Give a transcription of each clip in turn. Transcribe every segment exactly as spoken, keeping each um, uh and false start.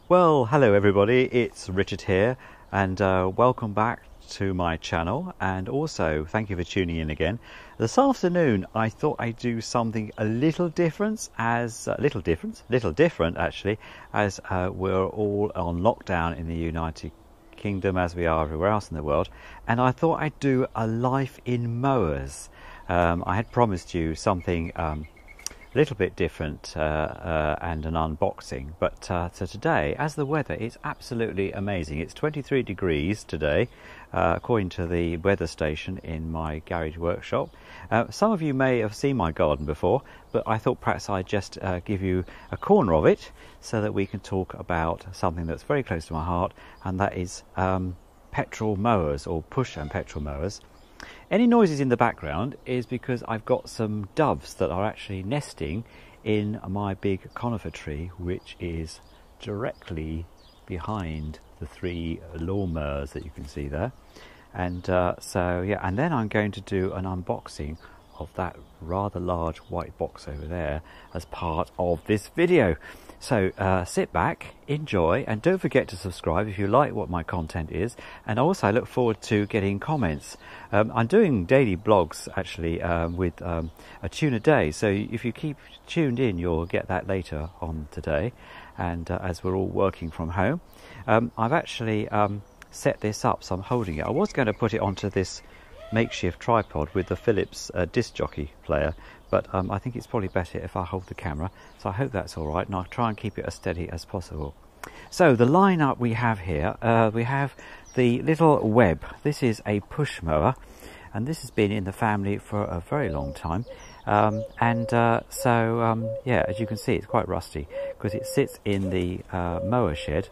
Well, hello everybody, it's Richard here, and uh, welcome back to my channel, and also thank you for tuning in again. This afternoon I thought I'd do something a little different, as uh, little different, little different actually, as uh, we're all on lockdown in the United Kingdom, as we are everywhere else in the world, and I thought I'd do a life in mowers. Um, I had promised you something um, a little bit different uh, uh, and an unboxing, but uh, so today, as the weather is absolutely amazing, it's twenty-three degrees today uh, according to the weather station in my garage workshop. Uh, some of you may have seen my garden before, but I thought perhaps I'd just uh, give you a corner of it so that we can talk about something that's very close to my heart, and that is um, petrol mowers, or push and petrol mowers. Any noises in the background is because I've got some doves that are actually nesting in my big conifer tree, which is directly behind the three lawnmowers that you can see there. And uh, so yeah, and then I'm going to do an unboxing of that rather large white box over there as part of this video. So uh, sit back, enjoy, and don't forget to subscribe if you like what my content is. And also I look forward to getting comments. Um, I'm doing daily blogs actually um, with um, a tune a day, so if you keep tuned in you'll get that later on today. And uh, as we're all working from home, um, I've actually um, set this up, so I'm holding it. I was going to put it onto this makeshift tripod with the Philips uh, disc jockey player, but um, I think it's probably better if I hold the camera, so I hope that's all right, and I'll try and keep it as steady as possible. So the lineup we have here, uh, we have the little Webb. This is a push mower, and this has been in the family for a very long time, um, and uh, so um, yeah, as you can see, it's quite rusty because it sits in the uh, mower shed,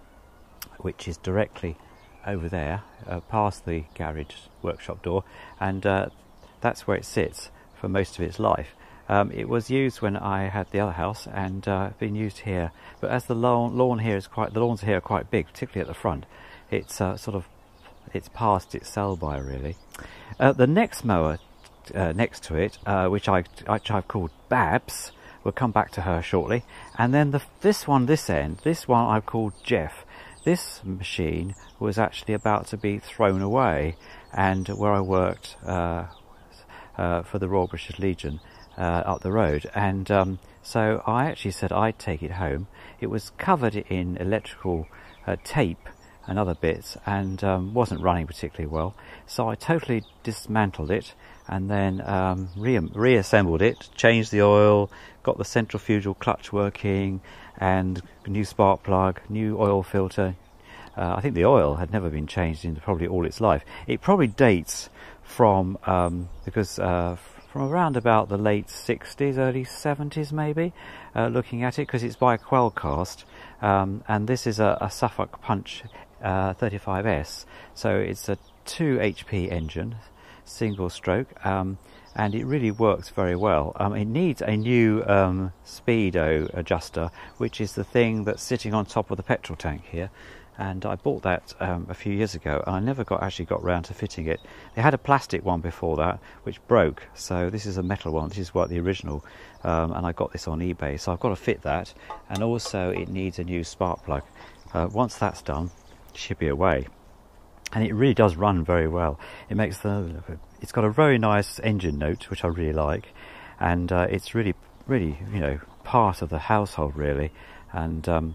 which is directly over there, uh, past the garage workshop door, and uh, that's where it sits for most of its life. Um, it was used when I had the other house, and uh, been used here. But as the lawn, lawn here is quite, the lawns here are quite big, particularly at the front. It's uh, sort of, it's past its sell-by really. Uh, the next mower uh, next to it, uh, which I, which I've called Babs, we'll come back to her shortly. And then the this one, this end, this one I've called Jeff. This machine was actually about to be thrown away, and where I worked uh, uh, for the Royal British Legion uh, up the road, and um, so I actually said I'd take it home. It was covered in electrical uh, tape and other bits, and um, wasn't running particularly well, so I totally dismantled it and then um, re reassembled it, changed the oil, got the centrifugal clutch working, and new spark plug, new oil filter. Uh, I think the oil had never been changed in probably all its life. It probably dates from, um, because uh, from around about the late sixties, early seventies maybe, uh, looking at it, because it's by Quellcast, um, and this is a, a Suffolk Punch uh, thirty-five S, so it's a two H P engine, single stroke, um, and it really works very well. Um, it needs a new um, speedo adjuster, which is the thing that's sitting on top of the petrol tank here, and I bought that um, a few years ago, and I never got actually got round to fitting it. They had a plastic one before that which broke, so this is a metal one. This is what the original, um, and I got this on eBay, so I've got to fit that, and also it needs a new spark plug. Uh, once that's done, it should be away. And it really does run very well. It makes the, it's got a very nice engine note, which I really like, and uh, it's really, really, you know, part of the household really, and um,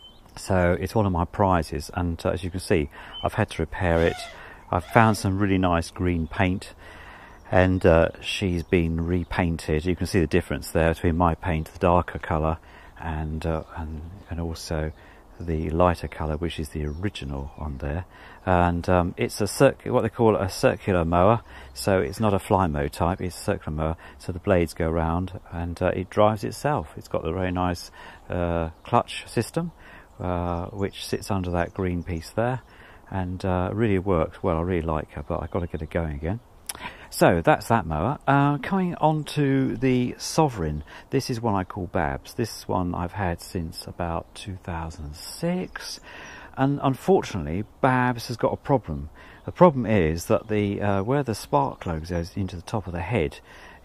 so it's one of my prizes. And uh, as you can see, I've had to repair it. I've found some really nice green paint, and uh, she's been repainted. You can see the difference there between my paint, the darker colour, and uh, and and also the lighter colour, which is the original on there. And um, it's a circ what they call a circular mower, so it's not a fly mow type, it's a circular mower, so the blades go round, and uh, it drives itself. It's got the very nice uh, clutch system, uh, which sits under that green piece there, and uh, really works well. I really like her, but I've got to get it going again. So that's that mower. Uh, coming on to the Sovereign, this is one I call Babs. This one I've had since about two thousand six, and unfortunately Babs has got a problem. The problem is that the uh, where the spark plug goes into the top of the head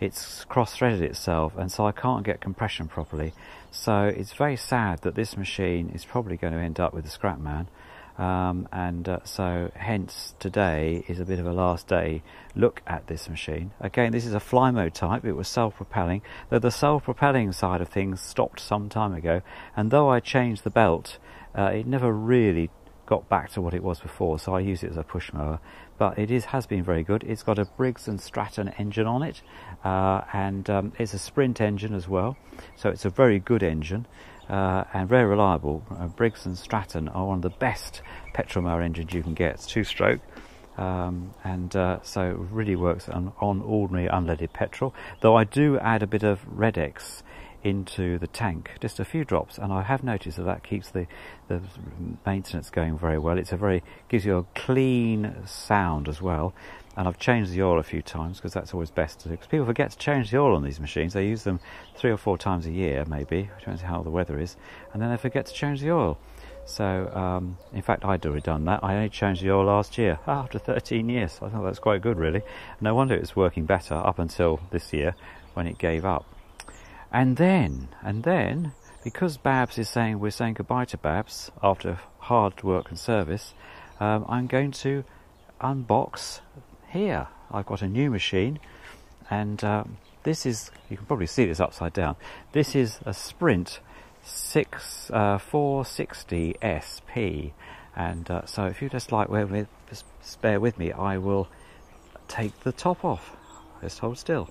it's cross-threaded itself, and so I can't get compression properly. So it's very sad that this machine is probably going to end up with the scrap man. Um, and uh, so hence today is a bit of a last day look at this machine. Again, this is a Flymo type. It was self-propelling, though the self-propelling side of things stopped some time ago, and though I changed the belt, uh, it never really got back to what it was before, so I use it as a push mower. But it is has been very good. It's got a Briggs and Stratton engine on it, uh, and um, it's a Sprint engine as well, so it's a very good engine. Uh, and very reliable. uh, Briggs and Stratton are one of the best petrol mower engines you can get. It's two-stroke, um, and uh, so it really works on, on ordinary unleaded petrol, though I do add a bit of Red-X into the tank, just a few drops, and I have noticed that that keeps the, the maintenance going very well. It's a very, gives you a clean sound as well. And I've changed the oil a few times, because that's always best to do, because people forget to change the oil on these machines. They use them three or four times a year, maybe, depends on how the weather is, and then they forget to change the oil. So, um, in fact, I'd already done that. I only changed the oil last year, after thirteen years. I thought that's quite good, really. No wonder it was working better up until this year, when it gave up. And then, and then, because Babs is saying we're saying goodbye to Babs after hard work and service, um, I'm going to unbox. Here I've got a new machine, and um, this is, you can probably see this upside down, this is a Sprint six, uh, four sixty S P, and uh, so if you just like bear with, just bear with me, I will take the top off. Just hold still.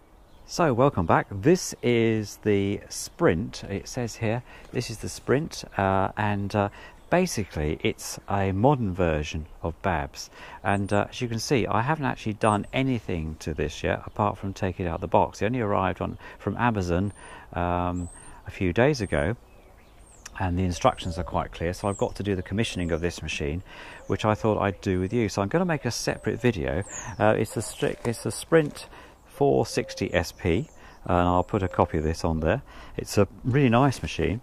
So welcome back. This is the Sprint. It says here this is the Sprint, uh, and uh, basically it's a modern version of Babs, and uh, as you can see, I haven't actually done anything to this yet apart from take it out of the box. It only arrived on from Amazon um, a few days ago, and the instructions are quite clear, so I've got to do the commissioning of this machine, which I thought I'd do with you. So I'm going to make a separate video. Uh, it's a it's a Sprint four sixty S P, and I'll put a copy of this on there. It's a really nice machine.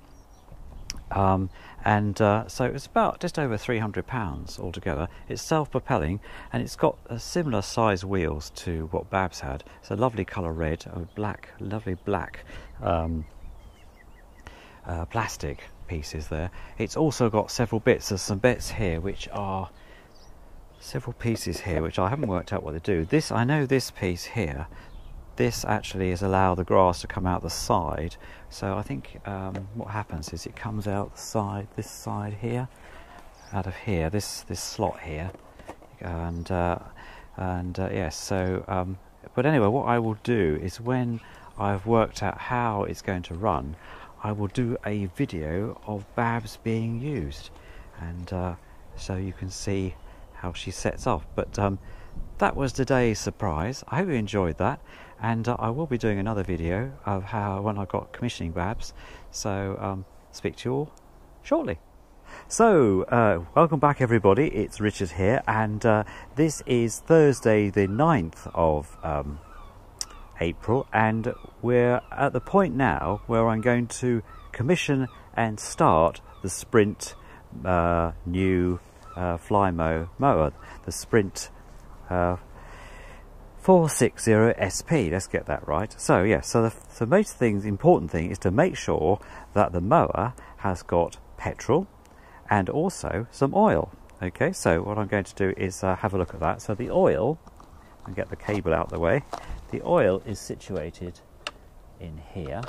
Um, and uh, so it's about just over three hundred pounds altogether. It's self-propelling, and it's got a similar size wheels to what Babs had. It's a lovely colour red, a black, lovely black um, uh, plastic pieces there. It's also got several bits. There's some bits here which are several pieces here which I haven't worked out what they do. This, I know this piece here, this actually is allow the grass to come out the side. So I think um, what happens is it comes out the side, this side here, out of here, this this slot here, and uh, and uh, yes. So, um, but anyway, what I will do is when I've worked out how it's going to run, I will do a video of Babs being used, and uh, so you can see how she sets off. But um, that was today's surprise. I hope you enjoyed that, and uh, I will be doing another video of how when I got commissioning Babs. So um, speak to you all shortly. So uh, welcome back everybody, it's Richard here, and uh, this is Thursday the ninth of um, April, and we're at the point now where I'm going to commission and start the Sprint uh, new uh, Flymo mower, the Sprint uh, four sixty S P. Let's get that right. So yeah, so the, the most thing, the important thing is to make sure that the mower has got petrol and also some oil. Okay, so what I'm going to do is uh, have a look at that. So the oil, and get the cable out of the way, the oil is situated in here.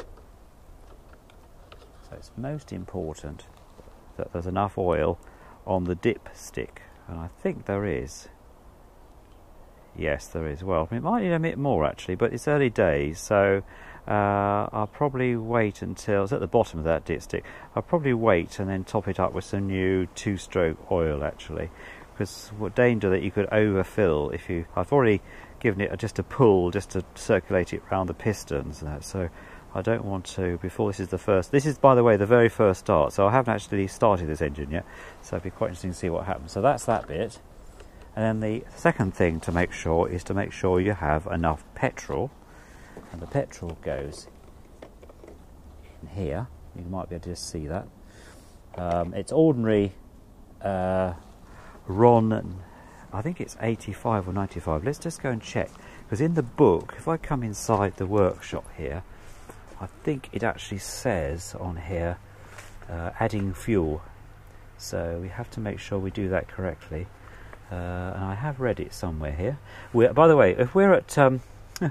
So it's most important that there's enough oil on the dip stick, and I think there is. Yes, there is. Well, it might need a bit more actually, but it's early days, so uh, I'll probably wait until it's at the bottom of that dipstick. I'll probably wait and then top it up with some new two-stroke oil actually, because what danger that you could overfill if you. I've already given it just a pull just to circulate it around the pistons, and that, so I don't want to before this is the first. This is, by the way, the very first start, so I haven't actually started this engine yet. So it'd be quite interesting to see what happens. So that's that bit. And then the second thing to make sure is to make sure you have enough petrol, and the petrol goes in here. You might be able to just see that. Um, it's ordinary uh, Ron, I think it's eighty-five or ninety-five. Let's just go and check, because in the book, if I come inside the workshop here, I think it actually says on here uh, adding fuel, so we have to make sure we do that correctly. Uh, and I have read it somewhere here. We're, by the way, if we're at um,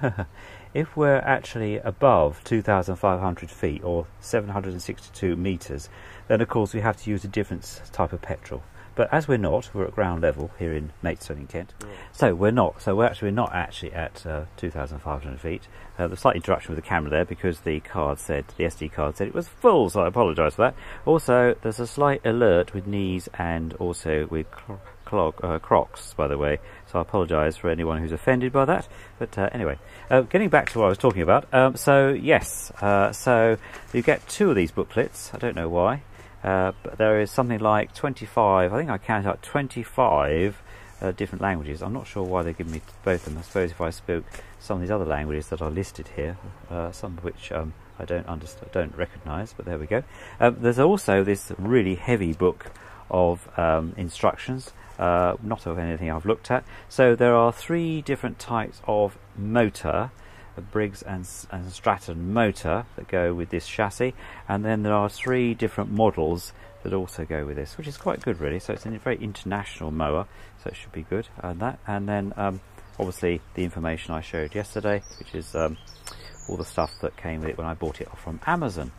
if we're actually above two thousand five hundred feet or seven hundred sixty-two meters, then of course we have to use a different type of petrol. But as we're not, we're at ground level here in Maidstone in Kent. Yeah. So we're not. So we're actually we're not actually at uh, two thousand five hundred feet. Uh, the slight interruption with the camera there because the card said the S D card said it was full. So I apologise for that. Also, there's a slight alert with knees and also with clog, uh, Crocs, by the way. So I apologise for anyone who's offended by that. But uh, anyway, uh, getting back to what I was talking about. Um, so yes, uh, so you get two of these booklets. I don't know why. Uh, but there is something like twenty-five, I think I counted out twenty-five uh, different languages. I'm not sure why they give me both of them. I suppose if I spoke some of these other languages that are listed here, uh, some of which um, I don't understand, don't recognise, but there we go. Um, there's also this really heavy book of um, instructions, uh, not of anything I've looked at. So there are three different types of motor, a Briggs and, and Stratton motor that go with this chassis, and then there are three different models that also go with this, which is quite good really. So it's a very international mower, so it should be good. And that, and then um, obviously the information I showed yesterday, which is um, all the stuff that came with it when I bought it from Amazon.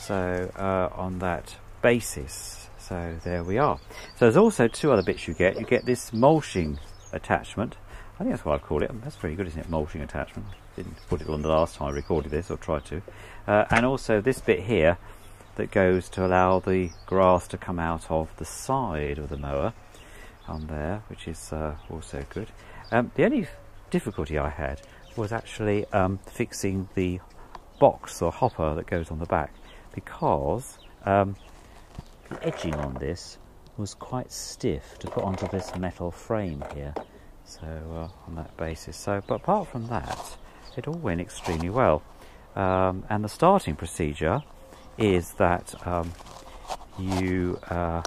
So uh, on that basis, so there we are. So there's also two other bits you get. You get this mulching attachment. I think that's what I call it. That's pretty good, isn't it? Mulching attachment. Didn't put it on the last time I recorded this, or tried to. Uh, and also this bit here that goes to allow the grass to come out of the side of the mower on there, which is uh, also good. Um, the only difficulty I had was actually um, fixing the box or hopper that goes on the back, because um, the edging on this was quite stiff to put onto this metal frame here. So uh, on that basis, so but apart from that, it all went extremely well. Um, and the starting procedure is that um, you uh,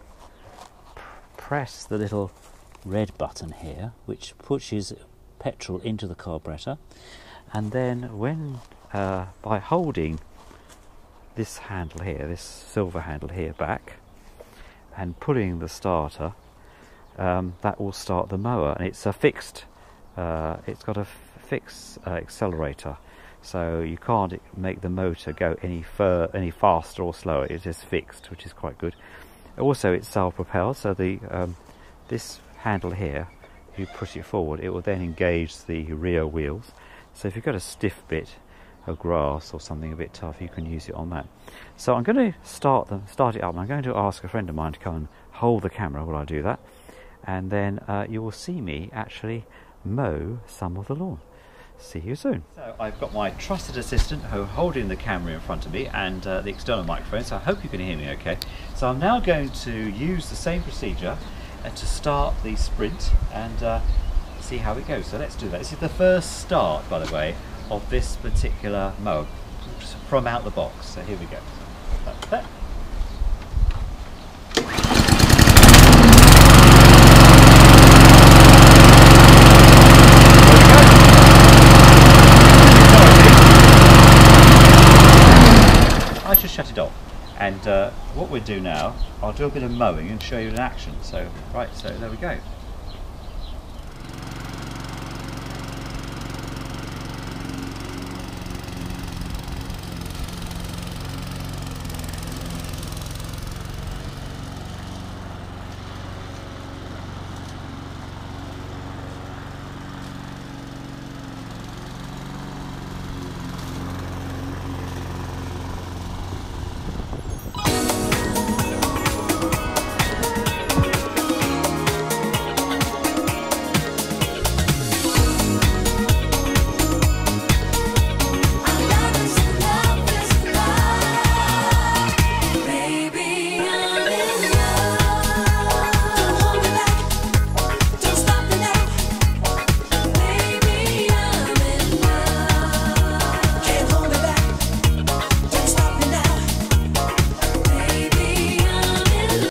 press the little red button here, which pushes petrol into the carburetor, and then when uh, by holding this handle here, this silver handle here back, and pulling the starter, Um, that will start the mower, and it's a fixed uh, it's got a fixed uh, accelerator, so you can't make the motor go any fur any faster or slower. It's just fixed, which is quite good. Also it's self-propelled, so the um, this handle here, if you push it forward, it will then engage the rear wheels. So if you've got a stiff bit of grass or something a bit tough, you can use it on that. So I'm going to start them start it up, and I'm going to ask a friend of mine to come and hold the camera while I do that. And then uh, you will see me actually mow some of the lawn. See you soon. So I've got my trusted assistant holding the camera in front of me and uh, the external microphone, so I hope you can hear me okay. So I'm now going to use the same procedure uh, to start the sprint and uh, see how it goes. So let's do that. This is the first start, by the way, of this particular mower from out the box. So here we go. That's that. I should shut it off, and uh, what we'll do now, I'll do a bit of mowing and show you in action. So right, so there we go.